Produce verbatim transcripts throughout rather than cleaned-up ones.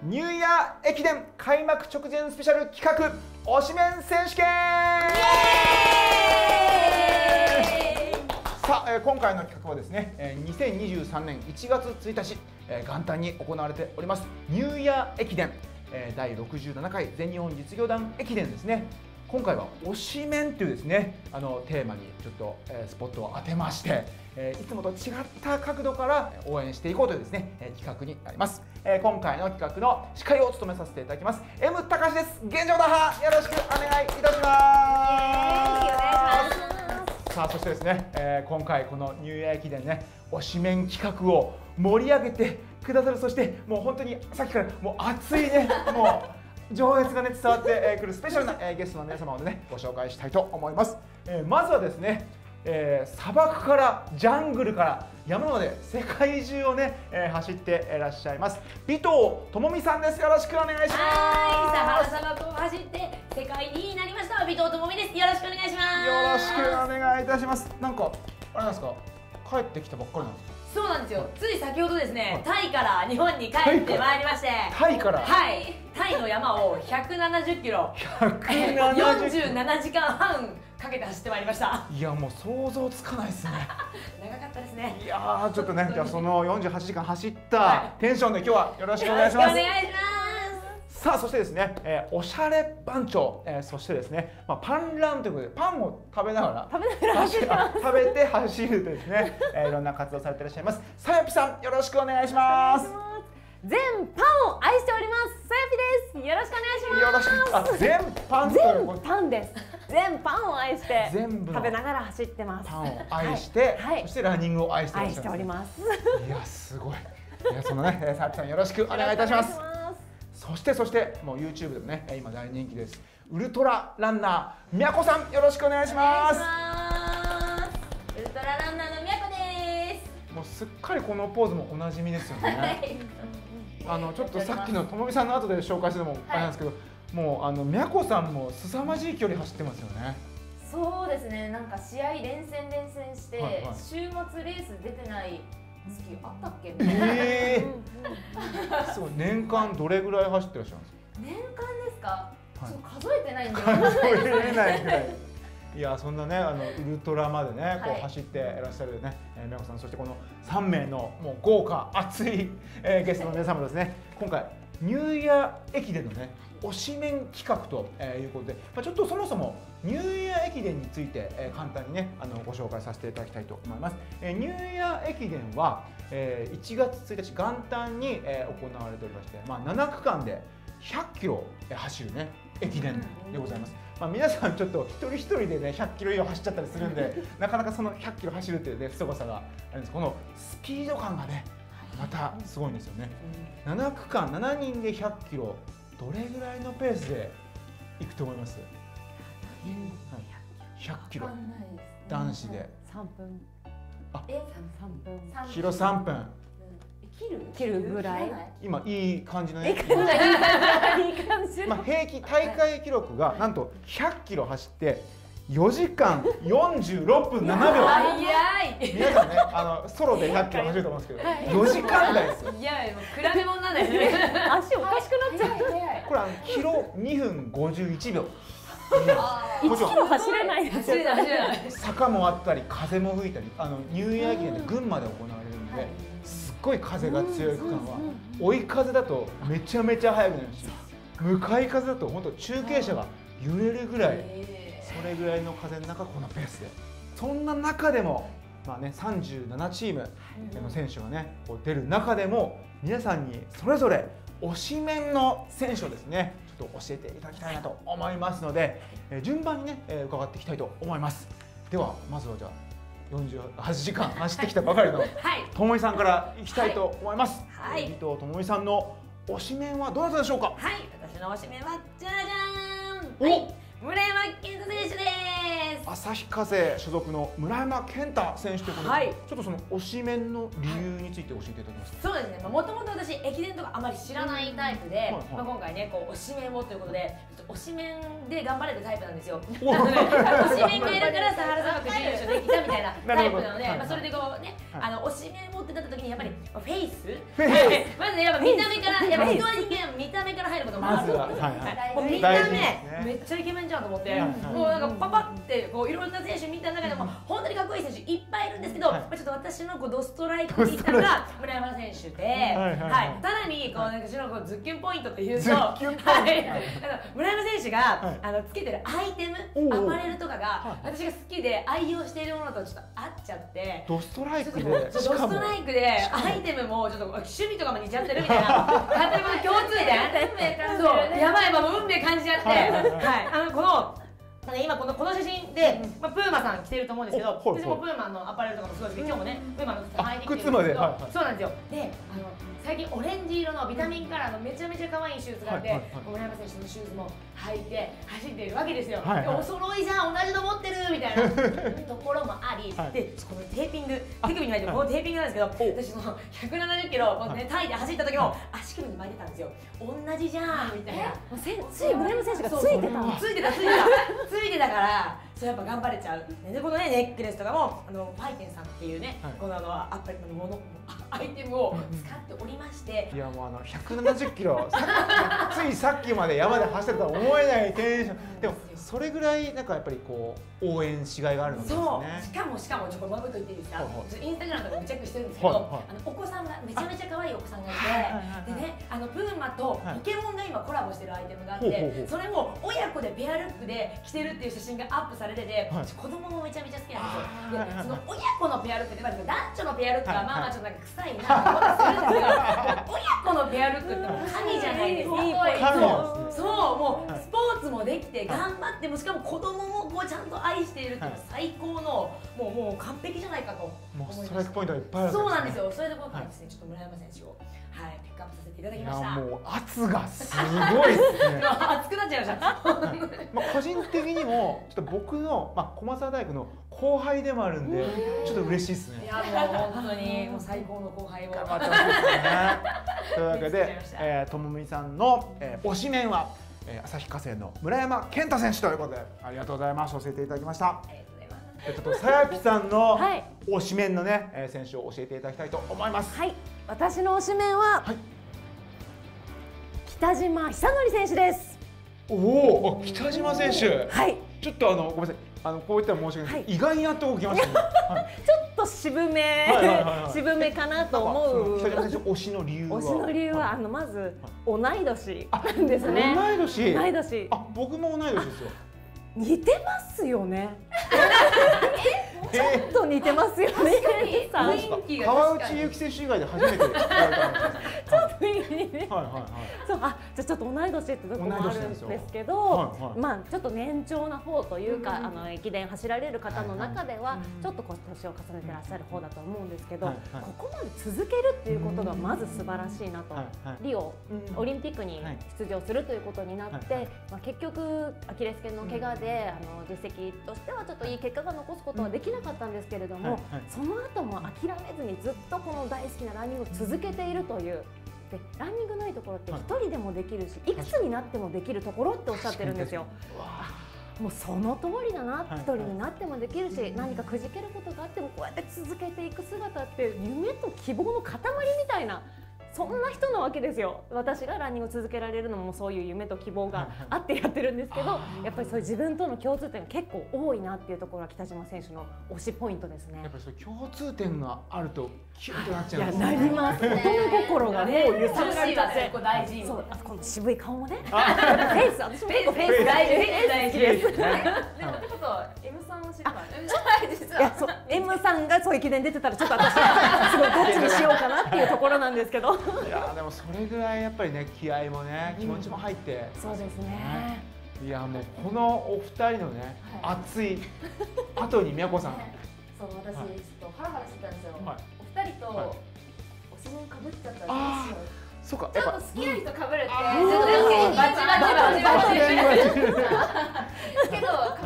ニューイヤー駅伝開幕直前スペシャル企画推しメン選手権。さあ、えー、今回の企画はですね、えー、にせんにじゅうさんねんいちがつついたち、えー、元旦に行われておりますニューイヤー駅伝、えー、だいろくじゅうななかい全日本実業団駅伝ですね。今回は推しメンというですね、あのテーマにちょっと、えー、スポットを当てまして、えー、いつもと違った角度から応援していこうというですね、えー、企画になります。えー、今回の企画の司会を務めさせていただきます M 高橋です。現状打破よろしくお願いいたします。さあ、そしてですね、えー、今回このニューイヤー駅伝ね、推しメン企画を盛り上げてくださる、そしてもう本当にさっきからもう熱いね、もう情熱がね伝わってくるスペシャルなゲストの皆様をねご紹介したいと思います。えー、まずはですね、えー、砂漠からジャングルから山まで世界中をね、えー、走っていらっしゃいます尾藤智美さんです。よろしくお願いします。 はい、砂漠を走って世界にになりました尾藤智美です。よろしくお願いします。 よろしくお願いいたします。なんかあれなんですか、帰ってきたばっかりなんですか？ そうなんですよ、はい、つい先ほどですね、はい、タイから日本に帰ってまいりまして、 タイからはいタイの山をひゃくななじゅっキロよんじゅうななじかんはんかけて走ってまいりました。 いや、もう想像つかないですね長かったですね。 いやー、ちょっとね、じゃあそのよんじゅうはちじかん走ったテンションで今日はよろしくお願いします。 よろしくお願いします。 さあ、そしてですね、えー、おしゃれ番長、えー、そしてですね、まあ、パンランということでパンを食べながら食べながら走ってます。 食べて走るというですね、えー、いろんな活動されていらっしゃいますさやぴさん、よろしくお願いします。 全パンを愛しておりますさやぴです。よろしくお願いします。 よろしく。あ、全パンということ。 全パンです。全パンを愛して全部食べながら走ってます。 パンを愛して、はい、そしてランニングを愛してらっしゃる。 愛しております。 いや、すごい。いや、そのね、さやぴさん、よろしくお願いいたします。そしてそしてもう YouTube でもね今大人気ですウルトラランナーみやこさん、よろしくお願いします。 ウルトラランナーのみやこです。 もうすっかりこのポーズもおなじみですよねあのちょっとさっきのともみさんの後で紹介するのもあれなんですけど、はい、もうあのみやこさんも凄まじい距離走ってますよね。 そうですね、なんか試合連戦連戦して、はいはい、週末レース出てない月あったっけ？ えー、すごい。年間どれぐらい走ってらっしゃるんですか？ 年間ですか？はい、ちょっと数えてないんで数えれないぐらい。いや、そんなね、あのウルトラまでね、こう走っていらっしゃるね、みやこさん、そしてこのさんめいのもう豪華熱い、えー、ゲストの皆様ですね。今回ニューイヤー駅伝のね推しメン企画ということで、まあ、ちょっとそもそもニューイヤー駅伝について、えー、簡単にねあのご紹介させていただきたいと思います。えー、ニューイヤー駅伝は、えー、いちがつついたち元旦に、えー、行われておりまして、まあ、ななくかんでひゃっキロ走るね駅伝でございます。まあ、皆さんちょっと一人一人でねひゃっキロ以上走っちゃったりするんでなかなかそのひゃっキロ走るっていうね凄さがあるんです。このスピード感がねまたすごいんですよね。ななくかんななにんでひゃっキロ、どれぐらいのペースでいくと思います？ひゃっキロ男子でさんぷん。 あ、 え、 さんぷん。 キロさんぷん。 切る？ 切るぐらい。 今いい感じのね。いい感じ。 まあ平均大会記録がなんとひゃっキロ走ってよじかんよんじゅうろっぷんななびょう。 早い。 皆さんね、あのソロでひゃっキロ走ると思うんですけど、よじかんだいですよ。 いや、もう比べ物なんですね。足おかしくなっちゃう。 これあのキロにふんごじゅういちびょう。 いちキロ走れないですよ。 坂もあったり風も吹いたり、あのニューイヤー駅伝で群馬で行われるんで、すっごい風が強い区間は追い風だとめちゃめちゃ速くなるし、向かい風だと本当中継車が揺れるぐらい、それぐらいの風の中このペースで、そんな中でもまあねさんじゅうななチームの選手がねこう出る中でも皆さんにそれぞれ推しメンの選手をですねちょっと教えていただきたいなと思いますので、えー、順番にね、えー、伺っていきたいと思います。ではまずはじゃあよんじゅうはちじかん走ってきたばかりのともみさんからいきたいと思います。 はい、 尾藤ともみさんの推しメンはどなたでしょうか？ はい、私の推しメンはじゃじゃーん、はい、村山健太選手です。 旭化成所属の村山健太選手ということで、 はい、 ちょっとその推しメンの理由について教えていただけますか。 そうですね、もともと私駅伝とかあまり知らないタイプで、はいはい、まあ今回ねこう推しメンをということで推しメンで頑張れるタイプなんですよ。なので推しメンがいるからサハラ砂漠準優勝できたみたいなタイプなので、まあそれでこうね、あの推しメンをってなった時にやっぱりフェイス、まずねやっぱ見た目からやっぱ人は人間見た目から入ることもあるんですよ。見た目めっちゃイケメンじゃんと思って、もうなんかパパってこういろんな選手見た中でも本当にかっこいい選手いっぱいいるんですけど、ちょっと私のこうドストライクにいったのが村山選手で、はい、さらにこうなんか私のこうズッキュンポイントっていうと、はい、村山選手があのつけてるアイテム、アパレルとかが私が好きで愛用しているものとちょっと合っちゃって、 ドストライクでドストライクでアイテムもちょっと趣味とかも似ちゃってるみたいな、勝手に共通点、そうやばい、もう運命感じちゃって、はい、あのこの。今このこの写真で、まあ、プーマさん着てると思うんですけど、私もプーマのアパレルとかもすごいですけど、今日もねプーマの靴履いてきてるんですけど、そうなんですよ。で、あの最近オレンジ色のビタミンカラーのめちゃめちゃ可愛いシューズがあって、村山選手のシューズも履いて走っているわけですよ。お揃いじゃん、同じの持ってるみたいなところもあり、でこのテーピング、手首に巻いてるこのテーピングなんですけど、私そのひゃくななじゅっキロねタイで走った時も足首に巻いてたんですよ。同じじゃんみたいな。 つい村山選手がついてたの。 ついてたついてたついてたから。そうやっぱ頑張れちゃう。でこのねネックレスとかもあのファイテンさんっていうね、はい、このあのアパレルのものアイテムを使っておりまして、 いやもうあのひゃくななじゅっキロついさっきまで山で走ってたとは思えないテンションでもそれぐらいなんかやっぱりこう応援しがいがあるのですね。 そうしかもしかもちょっともう一個言っていいですか、はい、インスタグラムとかもチェックしてるんですけど、はいはい、あのお子さんがめちゃめちゃ可愛いお子さんがいて、でねあのプーマとポケモンが今コラボしてるアイテムがあって、はい、それも親子でペアルックで着てるっていう写真がアップされてて、はい、子供もめちゃめちゃ好きなんですよ。でその親子のペアルックって男女のペアルックはまあまあちょっとなんか臭いなと思ったりするんですけど、親子のペアルックってもう神じゃないですか。そうそうもうスポーツもできて頑張ってもしかも子供もこうちゃんと愛しているっていう最高のもうもう完璧じゃないかと思いました。 ストライクポイントがいっぱいある。 そうなんですよ。それで今回ですねちょっと村山選手をはいピックアップさせていただきました。 もう圧がすごいですね。 熱くなっちゃいました。 まあ個人的にもちょっと僕のまあ駒澤大学の後輩でもあるんでちょっと嬉しいですね。 いやもう本当にもう最高の後輩を。 頑張ってほしいですね。というわけで、えー、ともみさんの、えー、推しメンは、えー、旭化成の村山健太選手ということでありがとうございます。教えていただきました。ありがとうございます。ちょっとさやぴさんの推しメンのね、えー、選手を教えていただきたいと思います。 はい、私の推しメンは、はい、北島久典選手です。 おお、北島選手。 はい。 ちょっとあのごめんなさい。あのこういったら申し訳ないですけど、意外なとこ来ましたね。 ちょっと渋め、渋めかなと思う。 北島選手推しの理由は。 推しの理由はあのまず同い年なんですね。 同い年。 同い年。 あ、僕も同い年ですよ。 似てますよね。ちょっと似てますよね。 雰囲気が川内優輝選手以外で初めて言われたんです。 ちょっといいね。はいはいはい。そう、あ、じゃあちょっと同い年ってとこもあるんですけど、まあちょっと年長な方というか、あの駅伝走られる方の中ではちょっとこう年を重ねてらっしゃる方だと思うんですけど、ここまで続けるっていうことがまず素晴らしいなと。リオオリンピックに出場するということになって、まあ結局アキレス腱の怪我であの実績としてはちょっといい結果が残すことはできなかったんですけれども、その後も諦めずにずっとこの大好きなランニングを続けているという。でランニングのいいところって一人でもできるし、いくつになってもできるところっておっしゃってるんですよ。もうその通りだな、一人になってもできるし、何かくじけることがあってもこうやって続けていく姿って夢と希望の塊みたいな。そんな人なわけですよ。私がランニングを続けられるのもそういう夢と希望があってやってるんですけど、やっぱりそういう自分との共通点が結構多いなっていうところは北島選手の推しポイントですね。 やっぱりそういう共通点があるとキュンとなっちゃうんですね。いや、なります。大人心がもう揺さぶられちゃって、 ここ大事。 そう、あとこの渋い顔もね。フェイス、私もフェイス大事、フェイス大事です。 でもってことは M さんを知れば、いや、そう M さんがそう駅伝出てたらちょっと私はすごいどっちにしようかなっていうところなんですけど。 いやでもそれぐらいやっぱりね気合もね気持ちも入って、 そうですね。 いやもうこのお二人のね熱い後に宮子さん。 そう私ちょっとハラハラしてたんですよ。お二人と推しメンかぶっちゃったんですよ。 そうか。 ちょっと好きな人かぶるって。 バチバチバチバチ。 けどかぶってなかった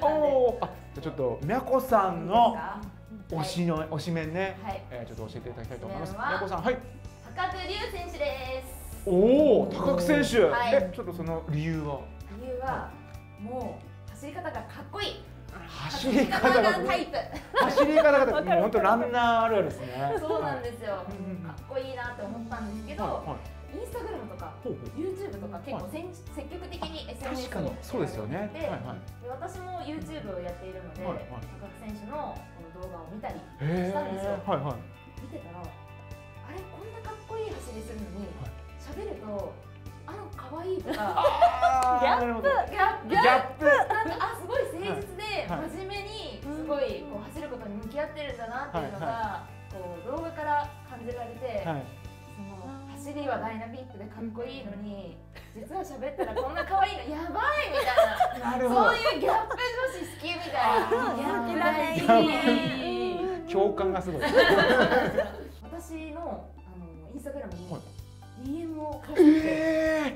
ったんで。 おあ、じゃちょっとみやこさんの推しの推しメンね、はい、えー、ちょっと教えていただきたいと思います。みやこさん、はい。 高久龍選手です。 おお、高久選手。はい、え、ちょっとその理由は？ 理由はもう走り方がかっこいい。 走り方がタイプ。 走り方がもう本当ランナーあるあるですね。 そうなんですよ。かっこいいなって思ったんですけど、インスタグラムとか YouTube とか結構積極的に エスエヌエス をそうですよね。 で、私も YouTube をやっているので、高久選手のこの動画を見たりしたんですよ。見てたら、あれこんなかっこいい走りするのに喋ると。あの可愛いとかギャップギャップギャップなんかあすごい誠実で真面目にすごいこう走ることに向き合ってるんだなっていうのがこう動画から感じられて、その走りはダイナミックでかっこいいのに実は喋ったらこんな可愛いのやばいみたいな、そういうギャップ女子好きみたいな、ギャップ大好き、 共感がすごい。 私のあのインスタグラムにディーエム を返して、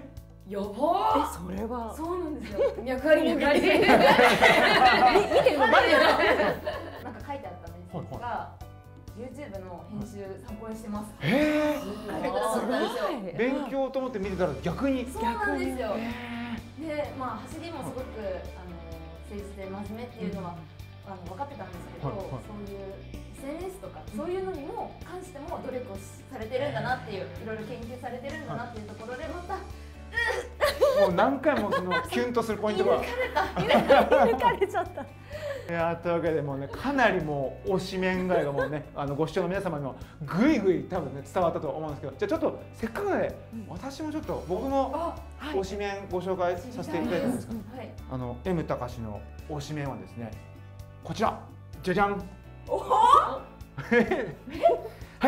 やばー。 え、それはそうなんですよ。脈あり脈あり。見てるのバレる。なんか書いてあったメッセージが YouTube の編集参考にしてます。 へえ。 すごい。 勉強と思って見てたら逆に。 そうなんですよ。で、まあ走りもすごくあの誠実で真面目っていうのはあの分かってたんですけど、そういう。エスエヌエス とかそういうのにも関しても努力をされてるんだなっていう、いろいろ研究されてるんだなっていうところでまたもう何回もそのキュンとするポイントが抜かれた抜かれちゃった。 いやというわけでもうね、かなりもう推しメン街がもうね、あのご視聴の皆様にもぐいぐい多分ね伝わったと思うんですけど、じゃあちょっとせっかくなので、うん、私もちょっと僕も推しメンご紹介させていただいてもいいですか。はい、あの エム 高志の推しメンはですね、こちらじゃじゃん。はい、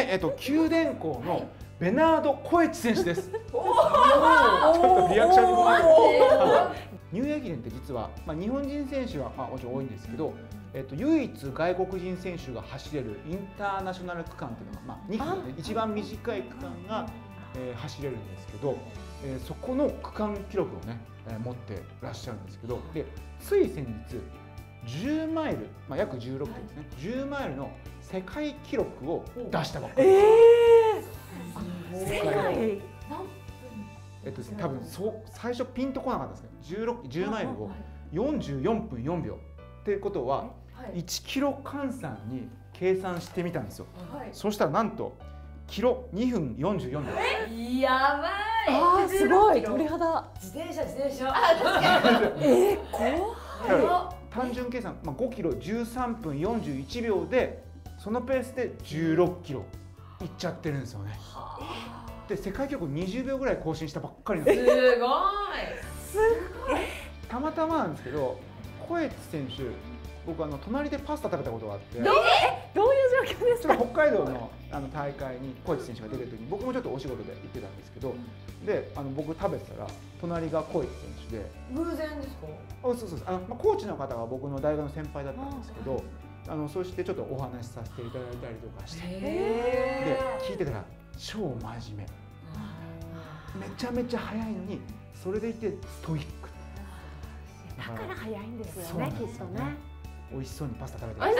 えっと九電工のベナード・コエチ選手です。ちょっとリアクションにもニューイヤー駅伝って実は、まあ、日本人選手は、まあ、もちろん多いんですけど、えっと、唯一外国人選手が走れるインターナショナル区間っていうのが、まあ、にキロで一番短い区間が、えー、走れるんですけど、えー、そこの区間記録をね、えー、持ってらっしゃるんですけど、でつい先日じゅうマイル、まあ、約じゅうろっキロですね、じゅうマイルの世界記録を出したばっかりです。えー、世界えっと多分そう最初ピンとこなかったですけど、じゅうろく、じゅうマイルをよんじゅうよんぷんよんびょうっていうことは、いちキロ換算に計算してみたんですよ。はい、そうしたらなんとキロにふんよんじゅうよんびょう。 えやばい。 あーすごい鳥肌。 自転車自転車。 あ確かに。えー、怖い。 単純計算、まあ、ごキロじゅうさんぷんよんじゅういちびょうでそのペースでじゅうろっキロいっちゃってるんですよね。で世界記録にじゅうびょうぐらい更新したばっかりなんです。 すごい。すごい。 たまたまなんですけど、コエチ選手、僕あの隣でパスタ食べたことがあって。 どうどういう状況ですか。 ちょっと北海道のあの大会にコエチ選手が出てる時に僕もちょっとお仕事で行ってたんですけど、であの僕食べてたら隣がコエチ選手で。 偶然ですか。 あそうそうそう、あの、まあ、コーチの方が僕の大学の先輩だったんですけど、あのそしてちょっとお話しさせていただいたりとかして、で聞いてたら超真面目、めちゃめちゃ速いのにそれでいてストイックだから速いんですよね、きっとね。 美味しそうにパスタ食べてます。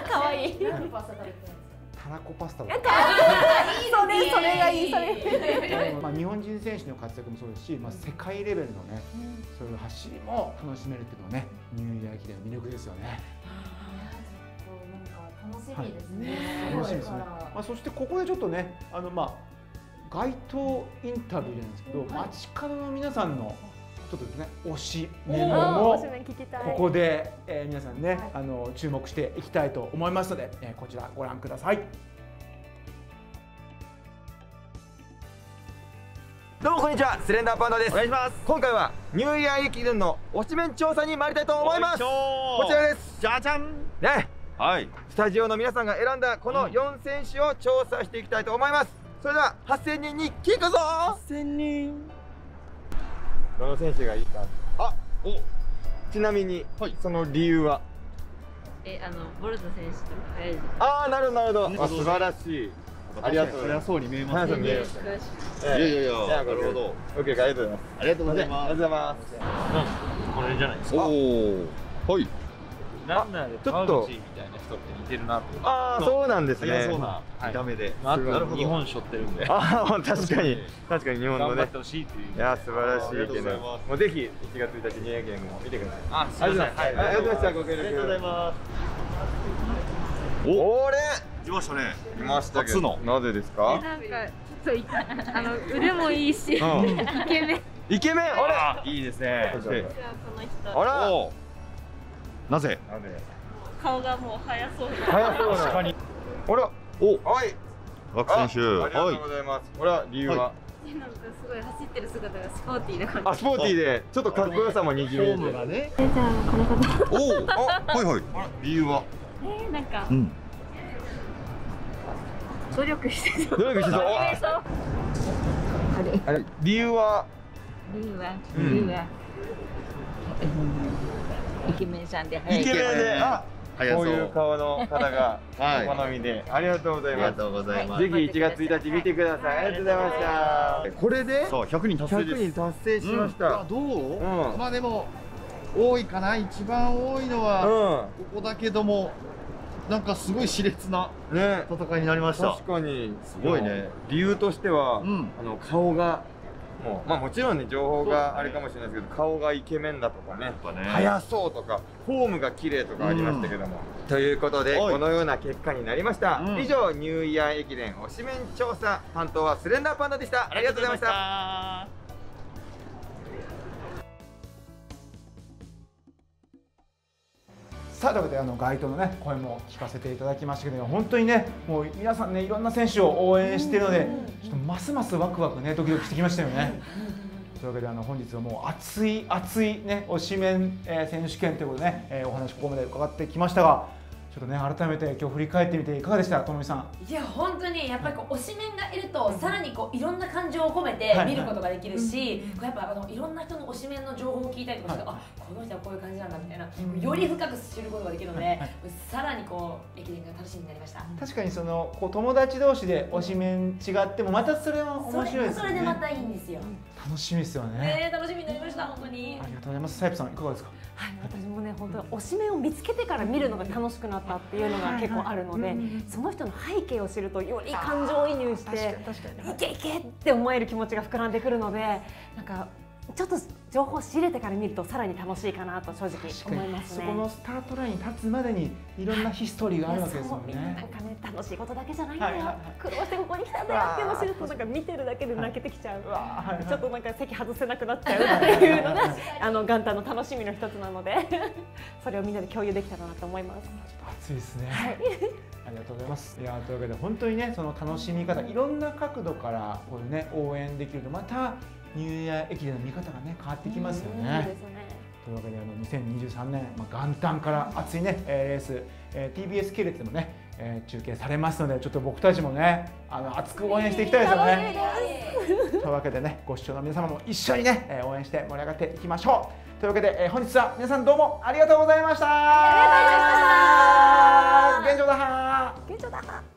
可愛い。 何パスタ食べてるんですか。 たらこパスタを。 それそれがいいそれ。 まあ日本人選手の活躍もそうですし、まあ世界レベルのね、そういう走りも楽しめるっていうのはね、ニューイヤー駅伝の魅力ですよね。 楽しみですね。 楽しみですね。まあそしてここでちょっとね、あのまあ街頭インタビューじゃないですけど、街角の皆さんのちょっとですね推しメモもここで、えー、皆さんね、はい、あの注目していきたいと思いますので、えー、こちらご覧ください。 どうもこんにちは、スレンダーパンダです。お願いします。今回はニューイヤー駅伝の推しメン調査に参りたいと思います。こちらです。じゃじゃんね。はい、スタジオの皆さんが選んだこのよん選手を調査していきたいと思います。それでははっせんにんに聞くぞ。はっせんにん。どの選手がいいか。あ、お。ちなみに、はい、その理由は。 え、あのボルト選手とか速いじゃん。 ああ、なるほどなるほど。あ、素晴らしい。ありがとうございます。 そうに見えますね。 いやいやいや、なるほど。オッケー、ありがとうございます。 ありがとうございます。 ありがとうございます。 これじゃないですか。 おお。はい。 ランナーでちょっとみたいな人って似てるなと。 ああ、そうなんですね。 速そうな見た目で。あと日本背負ってるんで。 ああ、確かに確かに日本のね。 頑張ってほしいという。 いや素晴らしい駅伝。もうぜひいちがつついたちニューイヤー駅伝も見てください。 あ、すみません。はい、 ありがとうございました。ご協力。 ありがとうございます。 お、俺来ましたね。 来ましたけど。なぜですか？ なんかちょっとあの腕もいいし、イケメン。 イケメン、あれいいですね。 この人。 あら。 なぜ？ なぜ？ 顔がもう速そう。 速そうな。確かに。あら。お、はい。 枠選手。 ありがとうございます。これは理由は？ なんかすごい走ってる姿がスポーティーな感じ。 あ、スポーティーでちょっとかっこよさもにじみ出て。 え、じゃあこの方。 おお。あ、はいはい。理由は？ え、なんか。 うん。 努力してそう。 努力してそう。 あれ。 あれ、理由は？ 理由は。理由は。イケメンさんで。 イケメンで。あ、こういう顔の方がお好みで。ありがとうございます。 ありがとうございます。 ぜひいちがつついたち見てください。ありがとうございました。これで？ そう、ひゃくにん達成です。 ひゃくにん達成しました。 どう？まあでも多いかな。一番多いのはここだけども。なんかすごい熾烈な戦いになりました。 確かにすごいね。 理由としては、あの顔がもうまあもちろんね情報があれかもしれないですけど、顔がイケメンだとかね、速そうとかフォームが綺麗とかありましたけども、ということでこのような結果になりました。以上ニューイヤー駅伝推しメン調査、担当はスレンダーパンダでした。ありがとうございました。 さあというわけであの街頭のね声も聞かせていただきましたけど、本当にねもう皆さんねいろんな選手を応援しているので、ちょっとますますワクワクねドキドキしてきましたよね。というわけであの本日はもう熱い熱いね推しメン、えー、選手権ということでね、えー、お話ここまで伺ってきましたが、ちょっとね改めて今日振り返ってみていかがでしたか、ともみさん。 いや本当にやっぱりこう推しメンがいるとさらにこういろんな感情を込めて見ることができるし、こうやっぱあのいろんな人の推しメンの情報を聞いたりとかして、あこの人はこういう感じなんだみたいな、より深く知ることができるので、さらにこう駅伝が楽しみになりました。 確かにそのこう友達同士で推しメン違ってもまたそれは面白いですよね。 それでまたいいんですよ。 楽しみですよね。 ね、楽しみになりました本当に。 ありがとうございます。サイプさんいかがですか。 はい、私もね本当推しメンを見つけてから見るのが楽しくなったっていうのが結構あるので、その人の背景を知るとより感情移入していけいけって思える気持ちが膨らんでくるので、なんかちょっと情報を仕入れてから見るとさらに楽しいかなと正直思いますね。 そこのスタートラインに立つまでにいろんなヒストリーがあるわけですもんね。 なんかね楽しいことだけじゃないんだよ、苦労してここに来たんだよっていうのを知るとなんか見てるだけで泣けてきちゃう、ちょっとなんか席外せなくなっちゃうっていうのがあの元旦の楽しみの一つなのでそれをみんなで共有できたらなと思います。 熱いですね。はい、ありがとうございます。いやというわけで本当にねその楽しみ方いろんな角度からこうね応援できるとまたニューイヤー駅伝の見方がね変わってきますよね。というわけであのにせんにじゅうさんねん、まあ、元旦から熱いねレース、えー、ティービーエス 系列でもね、えー、中継されますので、ちょっと僕たちもねあの熱く応援していきたいですよね。というわけでねご視聴の皆様も一緒にね、えー、応援して盛り上がっていきましょう。というわけで、えー、本日は皆さんどうもありがとうございました。 ありがとうございました。 現状だは現状だは